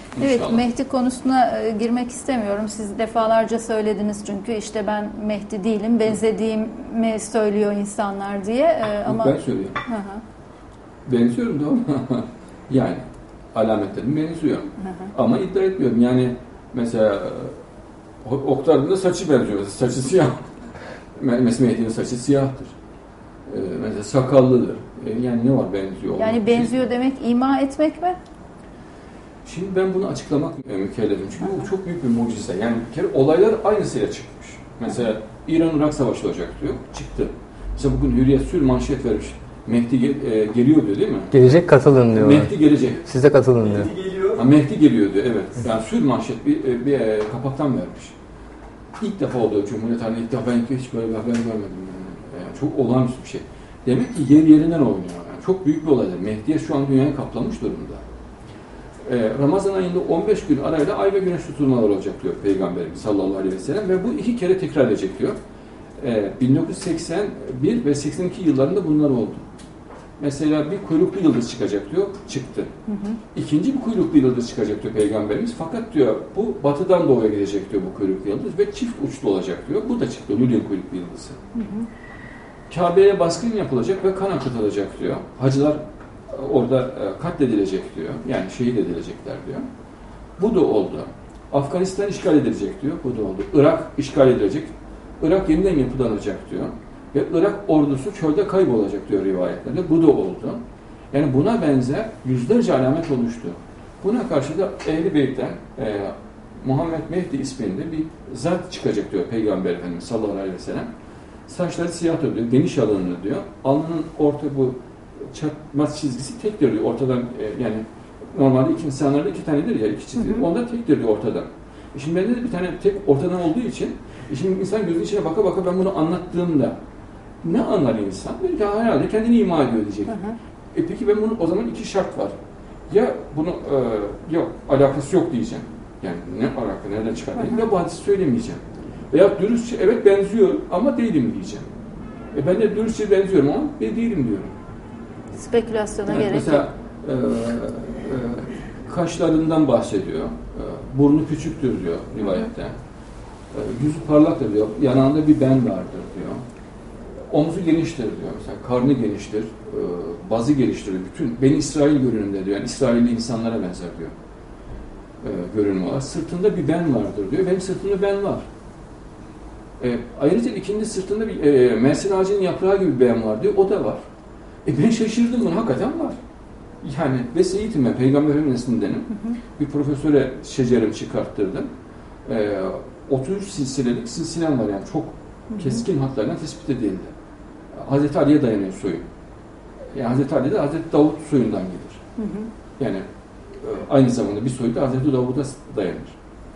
İnşallah. Evet, Mehdi konusuna girmek istemiyorum. Siz defalarca söylediniz çünkü işte ben Mehdi değilim, benzediğimi söylüyor insanlar diye. Ama Ben söylüyorum. Benziyorum da ama yani alametlerim benziyor. Ama iddia etmiyorum. Yani mesela Oktar'ın da saçı benziyor. Saçı siyah. Mesela Mehdi'nin saçı siyahtır. Mesela sakallıdır. Yani ne var benziyor? Yani benziyor demek ima etmek mi? Şimdi ben bunu açıklamak mükellefim. Çünkü bu çok büyük bir mucize. Yani bir kere olaylar aynısıyla çıkmış. Mesela İran-Irak Savaşı olacak diyor. Çıktı. Mesela bugün Hürriyet Sür manşet vermiş. Mehdi geliyor diyor değil mi? Gelecek, katılın diyor. Mehdi gelecek. Siz de katılın diyor. Mehdi geliyor. Mehdi geliyor diyor, evet. Yani Sür manşet bir kapaktan vermiş. İlk defa oldu Cumhuriyet tarihinde, ilk defa hiç böyle bir haber görmedim. Yani çok olağanüstü bir şey. Demek ki yer yerinden oynuyor. Yani çok büyük bir olaydır. Mehdi'ye şu an dünyayı kaplamış durumda. Ramazan ayında 15 gün arayla ay ve güneş tutulmaları olacak diyor Peygamberimiz sallallahu aleyhi ve sellem ve bu 2 kere tekrar edecek diyor. 1981 ve 82 yıllarında bunlar oldu. Mesela bir kuyruklu yıldız çıkacak diyor, çıktı. İkinci bir kuyruklu yıldız çıkacak diyor Peygamberimiz. Fakat diyor bu batıdan doğuya gidecek diyor bu kuyruklu yıldız ve çift uçlu olacak diyor. Bu da çıktı, Lülyen kuyruklu yıldızı. Kabe'ye baskın yapılacak ve kan akıtılacak diyor. Hacılar orada katledilecek diyor. Yani şehit edilecekler diyor. Bu da oldu. Afganistan işgal edilecek diyor. Bu da oldu. Irak işgal edilecek. Irak yeniden yapılanacak diyor. Ve Irak ordusu çölde kaybolacak diyor rivayetlerde. Bu da oldu. Yani buna benzer yüzlerce alamet oluştu. Buna karşı da Ehl-i Beyt'ten Muhammed Mehdi isminde bir zat çıkacak diyor Peygamber Efendimiz sallallahu aleyhi ve sellem. Saçları siyah diyor, geniş alınlı diyor. Alnının orta bu çatmaz çizgisi tektir diyor ortadan, yani normalde iki insanlarda 2 tanedir ya, 2 çizgi. Onda tektir diyor ortadan. Şimdi bende de bir tane tek ortadan olduğu için şimdi insan gözünün içine baka baka ben bunu anlattığımda ne anlar insan? Belki herhalde kendini ima ediyor diyecek. Peki ben bunun o zaman 2 şart var. Ya bunu yok, alakası yok diyeceğim. Yani ne alaka, nereden çıkar? Ya bu hadisi söylemeyeceğim. Veya dürüstçe evet benziyor ama değilim diyeceğim. Ben de dürüstçe benziyorum ama değilim diyorum. Spekülasyona Yani gerek mesela, yok. kaşlarından bahsediyor. Burnu küçüktür diyor rivayette. Yüzü parlaktır diyor. Yanağında bir ben vardır diyor. Omzu geniştir diyor. Mesela karnı geniştir. Bazı geniştir. Bütün Beni İsrail görünümde diyor. Yani İsrailli insanlara benzer diyor. Görünüm olarak. Sırtında bir ben vardır diyor. Benim sırtımda ben var. Ayrıca ikinci sırtında bir mersin ağacının yaprağı gibi bir ben var diyor. O da var. Ben şaşırdım, bunu hakikaten var. Yani ve seyitim ben, Peygamberin neslindenim. Bir profesöre şecerimi çıkarttırdım. 33 silsilelik silsilem var yani çok keskin hatlarla tespit edildi. Hazreti Ali'ye dayanıyor soyu. Yani Hazreti Ali de Hazreti Davut soyundan gelir. Yani aynı zamanda bir soyu da Hazreti Davud'a dayanır.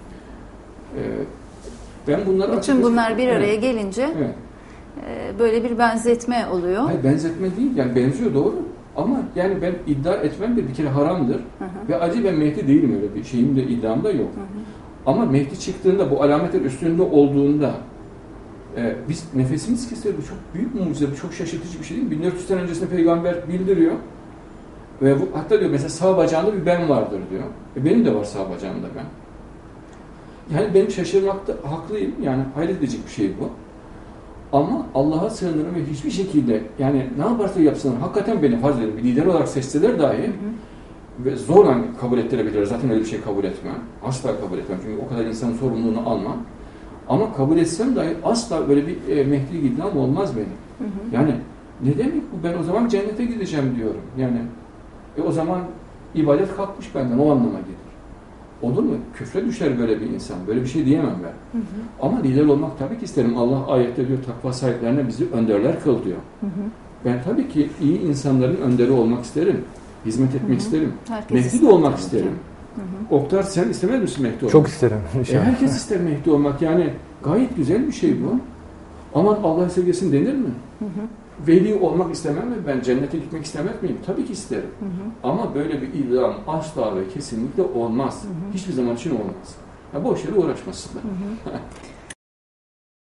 Ben bunları bütün bunlar bir araya gelince böyle bir benzetme oluyor. Hayır, benzetme değil. Yani benziyor, doğru. Ama yani ben iddia etmem de bir kere haramdır. Ve acı ben Mehdi değilim, öyle bir şeyim de iddiam da yok. Ama Mehdi çıktığında, bu alametler üstünde olduğunda biz nefesimiz kesilir. Bu çok büyük mucize, bu çok şaşırtıcı bir şey değil mi? 1400 sene öncesinde peygamber bildiriyor. Ve bu, hatta diyor mesela sağ bacağında bir ben vardır diyor. Benim de var sağ bacağımda ben. Yani benim şaşırmakta haklıyım. Yani hayret edecek bir şey bu. Ama Allah'a sığınırım ve hiçbir şekilde yani ne yaparsa yapsınlar hakikaten beni farz edin. Bir lider olarak seçseler dahi ve zorla kabul ettirebilirler. Zaten öyle bir şey kabul etmem. Asla kabul etmem. Çünkü o kadar insanın sorumluluğunu almam. Ama kabul etsem dahi asla böyle bir Mehdi iddiam olmaz benim. Yani ne demek bu? Ben o zaman cennete gideceğim diyorum. Yani o zaman ibadet kalkmış benden, o anlama gelir. Olur mu? Küfre düşer böyle bir insan. Böyle bir şey diyemem ben. Ama lider olmak tabii ki isterim. Allah ayette diyor takva sahiplerine bizi önderler kıl diyor. Ben tabii ki iyi insanların önderi olmak isterim. Hizmet etmek isterim. Mehdi de olmak isterim. Oktar, sen istemez misin Mehdi olmak? Çok isterim. Herkes ister Mehdi olmak. Yani gayet güzel bir şey bu. Aman Allah sevgisin denir mi? Veli olmak istemem mi? Ben cennete gitmek istemez miyim? Tabii ki isterim. Ama böyle bir iddiam asla ve kesinlikle olmaz. Hiçbir zaman için olmaz. Ya boş yere uğraşmasınlar.